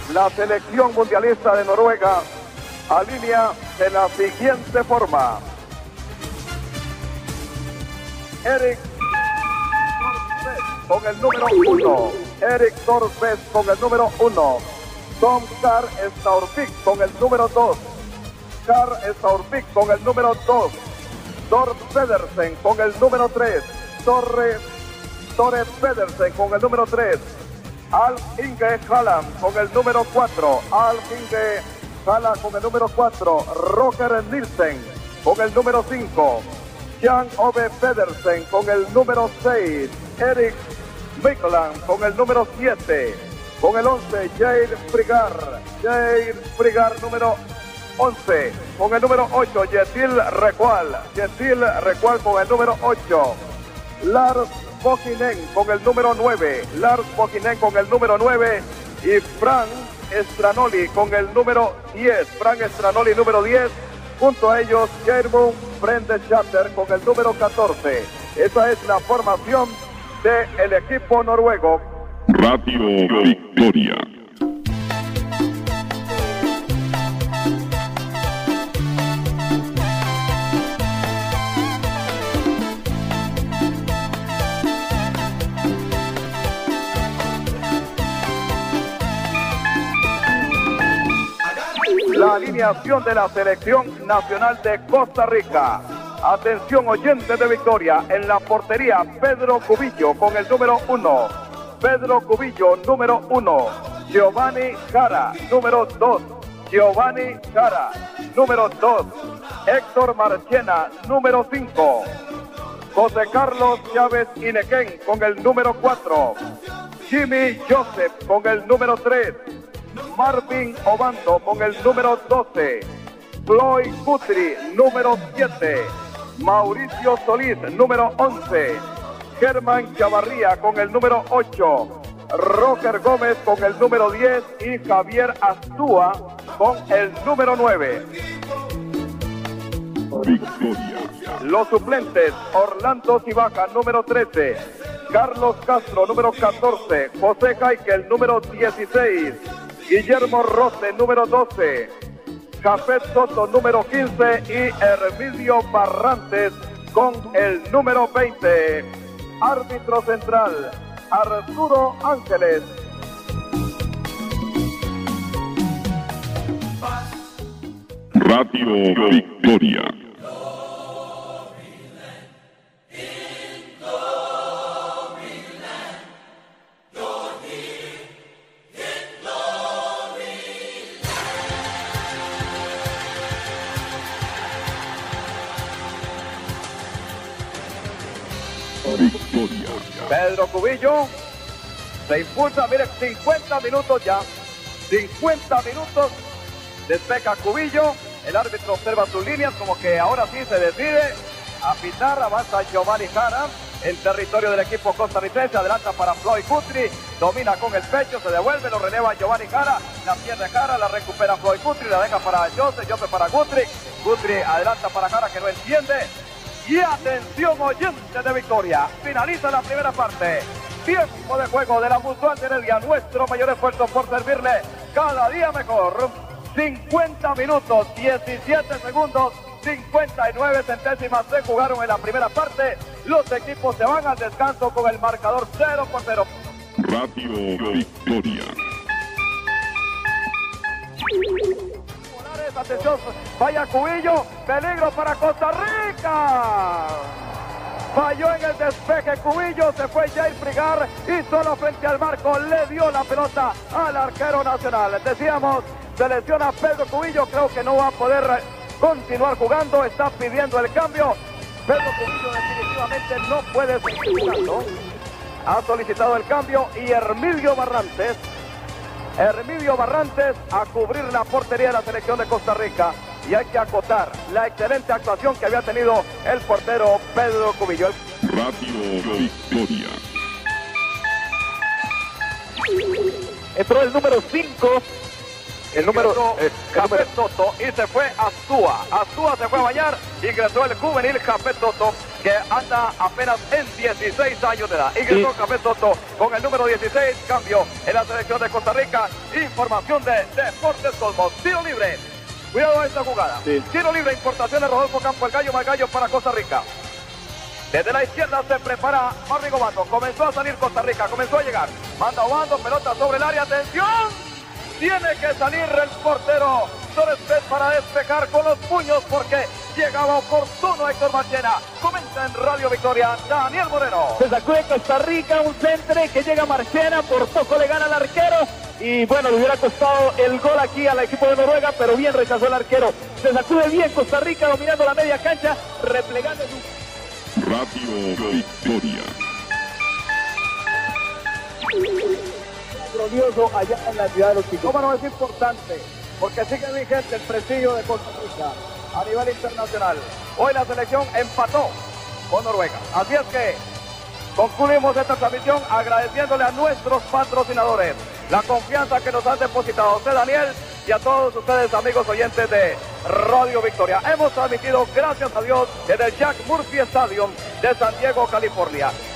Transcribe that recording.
la selección mundialista de Noruega alinea de la siguiente forma: Erik con el número 1, Erik Thorstvedt con el número 1, Tom Carl Staurvik con el número 2, Carl Staurvik con el número 2, Thor Pedersen con el número 3, Tore Pedersen con el número 3, Alf Inge Haaland con el número 4, Alf Inge Haaland con el número 4, Roger Nielsen con el número 5, Jan Ove Pedersen con el número 6, Erik Mykland con el número 7, con el 11, Jair Frigar número 11, con el número 8, Yetil Recual con el número 8, Lars Bokinen con el número 9, y Frank Stranoli con el número 10, número 10, junto a ellos Gjermund Frendeschatter con el número 14. Esa es la formación del equipo noruego. Radio Victoria. La alineación de la selección nacional de Costa Rica. Atención, oyentes de Victoria. En la portería, Pedro Cubillo con el número 1. Número 1. Giovanni Jara, número 2. Número 2. Héctor Marchena, número 5. José Carlos Chávez Inequén con el número 4. Jimmy Joseph con el número 3. Marvin Obando con el número 12. Floyd Guthrie, número 7. Mauricio Solís, número 11. Germán Chavarría con el número 8. Roger Gómez con el número 10 y Javier Astúa con el número 9. Victoria. Los suplentes: Orlando Cibaja, número 13. Carlos Castro, número 14. José Caikel, número 16. Guillermo Rose, número 12. Jafet Soto, número 15. Y Hermidio Barrantes con el número 20. Árbitro central, Arturo Ángeles. Radio Victoria. Victoria. Pedro Cubillo se impulsa, miren, 50 minutos ya. 50 minutos despeja Cubillo. El árbitro observa sus líneas, como que ahora sí se decide a pitar. Avanza Giovanni Jara en territorio del equipo costarricense. Adelanta para Floyd Guthrie. Domina con el pecho, se devuelve, lo releva Giovanni Jara. La pierde Jara, la recupera Floyd Guthrie. La deja para Joseph para Guthrie. Guthrie adelanta para Jara, que no entiende. Y atención, oyentes de Victoria, finaliza la primera parte. Tiempo de juego de la Mutual de Heredia. Nuestro mayor esfuerzo por servirle cada día mejor. 50 minutos, 17 segundos, 59 centésimas se jugaron en la primera parte. Los equipos se van al descanso con el marcador 0-0. Radio Victoria. Atención, vaya Cubillo, peligro para Costa Rica. Falló en el despeje Cubillo, se fue Jair Frigar y solo frente al marco le dio la pelota al arquero nacional. Decíamos, se lesiona Pedro Cubillo, creo que no va a poder continuar jugando, está pidiendo el cambio. Pedro Cubillo definitivamente no puede seguir jugando. Ha solicitado el cambio y Hermidio Barrantes a cubrir la portería de la selección de Costa Rica. Y hay que acotar la excelente actuación que había tenido el portero Pedro Cubillo. Radio Victoria. Entró el número 5. El número Jafet Soto y se fue Astúa. Astúa se fue a bañar. Ingresó el juvenil Jafet Soto. que anda apenas en 16 años de edad. Ingresó Café Soto con el número 16, cambio en la selección de Costa Rica. Información de Deportes Cosmos. Tiro libre. Cuidado a esta jugada. Sí. Tiro libre, importación de Rodolfo Campo, el gallo Margallo para Costa Rica. Desde la izquierda se prepara Marrigo Bando. Comenzó a salir Costa Rica, comenzó a llegar. Manda Obando, pelota sobre el área. ¡Atención! Tiene que salir el portero Torres para despejar con los puños porque llegaba oportuno Héctor Marchena. Comenta en Radio Victoria Daniel Moreno. Se sacude Costa Rica, un centre que llega Marchena, por poco le gana al arquero. Y bueno, le hubiera costado el gol aquí al equipo de Noruega, pero bien rechazó el arquero. Se sacude bien Costa Rica, dominando la media cancha, replegando su... Radio Victoria. glorioso allá en la ciudad de los Chicos. ¿Cómo no es importante? Porque sigue vigente el prestigio de Costa Rica a nivel internacional. Hoy la selección empató con Noruega. Así es que concluimos esta transmisión agradeciéndole a nuestros patrocinadores la confianza que nos han depositado a usted, Daniel, y a todos ustedes, amigos oyentes de Radio Victoria. Hemos transmitido, gracias a Dios, desde el Jack Murphy Stadium de San Diego, California.